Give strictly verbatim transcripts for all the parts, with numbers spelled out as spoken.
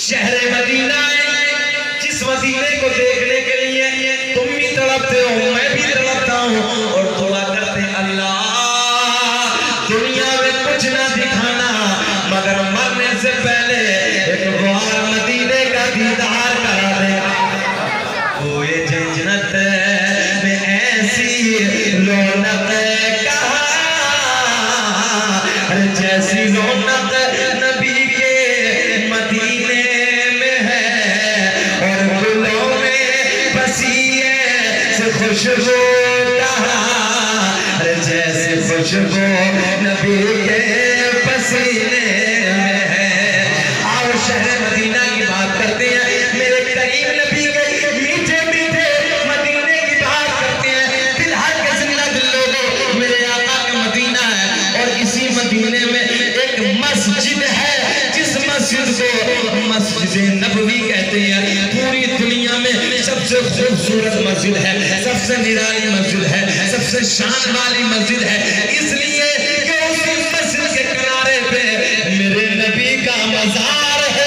شہر مدینہ جس مدینے کو دیکھنے کے لیے تم بھی تڑپتے ہو میں بھی تڑپتا ہوں اور دعا کرتے ہیں اللہ دنیا میں کچھ نہ دکھانا مگر مرنے سے پہلے ایک بار مدینے کا دیدار کرا دے کوئی جنت میں ایسی رونق کہاں جیسی رونق نبی کے مدینے میں ہے اور گلوں میں بسیے سے خوشبو کہاں جیسے خوشبو نبی کے پسینے میں ہے آؤ شہر مدینہ کی بات کرتے ہیں میرے کریم نبی کے میٹھے میٹھے مدینے کی بات کرتے ہیں دل ہر کے زندہ دل لوگوں میرے آقا کا مدینہ ہے اور اسی مدینے میں ایک مسجد ہے جس مسجد کو مسجد نبوی کہتے ہیں پوری دنیا میں سب سے خوبصورت مسجد ہے سب سے نرالی مسجد ہے سب سے شان والی مسجد ہے اس لیے کہ اسی مسجد کے کنارے پہ میرے نبی کا مزار ہے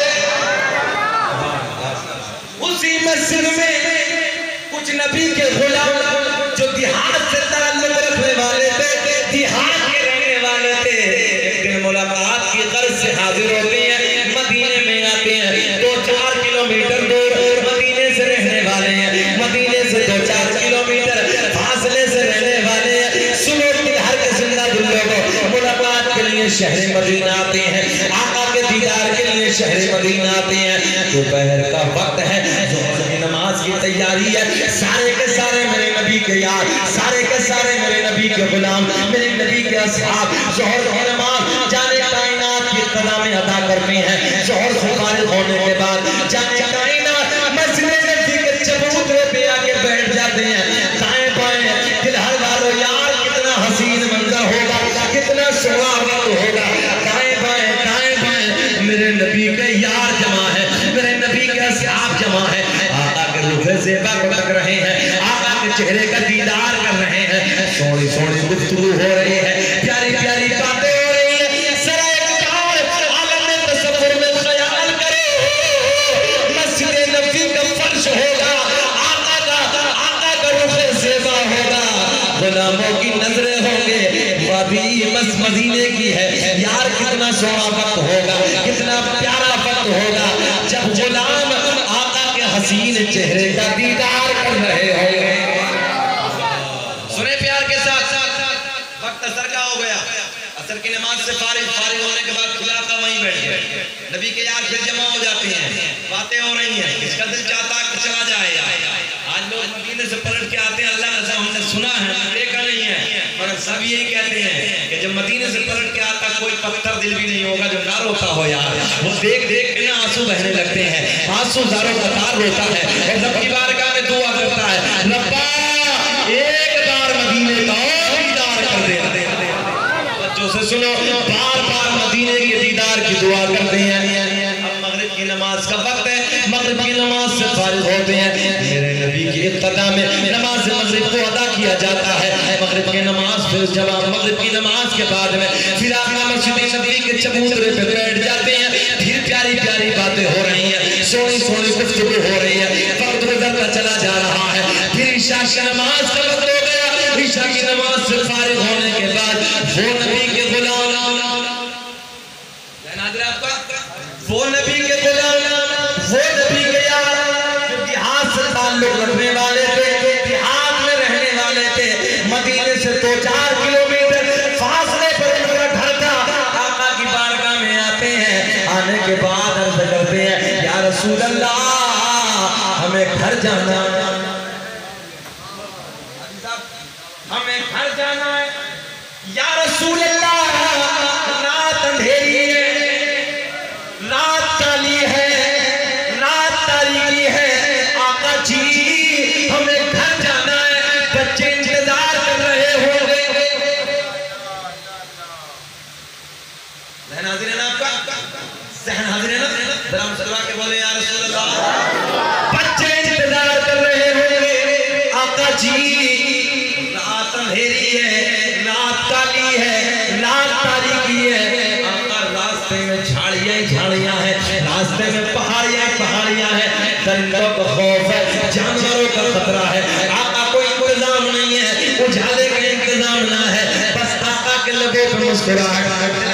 اسی مسجد میں کچھ نبی کے غلام جو دیہات سے تعلق رکھنے والے تھے دیہات کے رہنے والے تھے ایک دن ملاقات کی غرض سے حاضر ہوتے ہیں مدینے میں آتے ہیں دو چار کلومیٹر دور مدینے سے رہنے والے ہیں مدینے سے دو چار کلومیٹر فاصلے سے رہنے والے ہیں سنو کہ ہر کے زندہ دل لوگوں ملاقات کے لیے شہر مدینہ آتے ہیں آقا کے دیدار کے لیے شہر مدینہ آتے ہیں دوپہر کا وقت ہے ظہر کی نماز کی تیاری ہے سارے کے سارے میرے نبی کے یار سارے کے سارے میرے نبی کے غلام میرے نبی کے اصحاب ظہر کی نماز جانے کائنات کی قضا میں ادا کرتے ہیں ظہر سے فارغ ہونے کے بعد جانے کائنات مسجد نبی کے چبوترے پہ آکے بیٹھ جاتے ہیں دائیں بائیں دل ہر والو یار کتنا حسین منظر ہوگا کتنا سوا وقت ہوگا دائیں بائیں دائیں بائیں میرے نبی کے یار جمع ہے میرے نبی کے اصحاب جمع ہے آقا کے رخ زیبا کو تک رہے ہیں آقا کے چہرے کا دیدار کر رہے ہیں سونی سونی گفتگو ہو رہی ہے پیاری پیاری باتیں ہو رہی ہیں ذرا ایک بار عالم تصور میں خیال کرو مسجد نبوی کا فرش ہوگا آقا کا آقا کا رخ زیبا ہوگا غلاموں کی نظریں ہوں گے وادی مس مدینے کی ہے یار کتنا سونا وقت ہوگا کتنا پیارا وقت ہوگا جب غلام آقا کے حسین چہرے کا دیدار کر رہے ہوں سنیں پیار کے ساتھ وقت اثر کا ہو گیا اثر کی نماز سے فارغ فارغ ہونے کے بعد کھلا کا وہیں بیٹھ گئے نبی کے یار پھر جمع ہو جاتے ہیں باتیں ہو رہی ہیں اس کا دل چاہتا ہے کہ چلا جائے آج لوگ مدینے سے پلٹ کے آتے ہیں اللہ کا ہم نے سنا ہے دیکھا نہیں ہے مگر سب یہی کہتے ہیں کہ جب مدینے سے پلٹ کے آتا کوئی پتھر دل بھی نہیں ہوگا جو نہ روتا ہو یار وہ دیکھ دیکھ کے نا آنسو بہنے لگتے ہیں آنسو زاروں کا تار روتا ہے اور رب کی بارگاہ میں دعا کرتا ہے ربا ایک بار مدینے کا اور دیدار کر دے بچوں سے سنو بار بار مدینے کے دیدار کی دعا کرتے ہیں اب مغرب کی نماز کا وقت ہے مغرب کی نماز سے فارغ ہوتے ہیں میرے نبی کی اقتداء میں نماز مغرب کو ادا کیا جاتا ہے مغرب کی نماز پھر جب مغرب کی نماز کے بعد میں پھر آقا مسجد نبوی کے چبوترے پہ بیٹھ جاتے ہیں پھر پیاری پیاری باتیں ہو رہی ہیں سونی سونی گفتگو ہو رہی ہے وقت گزرتا چلا جا رہا ہے پھر عشاء کی نماز کا وقت ہو گیا عشاء کی نماز سے فارغ ہونے کے بعد وہ نبی کے غلام وہ نبی کے غلام وہ نبی کے یار جو دیہات سے تعلق رکھنے والے تھے دیہات میں رہنے والے تھے مدینے سے دو چار کلومیٹر فاصلے پر ان کا گھر تھا آقا کی بارگاہ میں آتے ہیں آنے کے بعد عرض کرتے ہیں یا رسول اللہ ہمیں گھر جانا ہمیں گھر جانا ہے یا رسول اللہ رات اندھیری ہے رات کالی ہے رات تاریکی ہے آقا جی ہمیں گھر جانا ہے بچے انتظار کر رہے ہوں گے ذہن حاضر ہے نا آپ کا ذہن حاضر ہے نا درام صلوہ کے بولے یا رسول اللہ بچے انتظار کر رہے ہوں گے آقا جی رات اندھیری ہے رات کالی ہے رات تاریکی ہے آقا راستے میں جھاڑیاں جھاڑیاں ہیں راستے میں پہاڑیاں پہاڑیاں ہیں، درندوں کا خوف ہے، جانوروں کا خطرہ ہے، آقا کوئی انتظام نہیں ہے، اجالے کا انتظام نہ ہے، بس آقا کے لبوں پر مسکراہٹ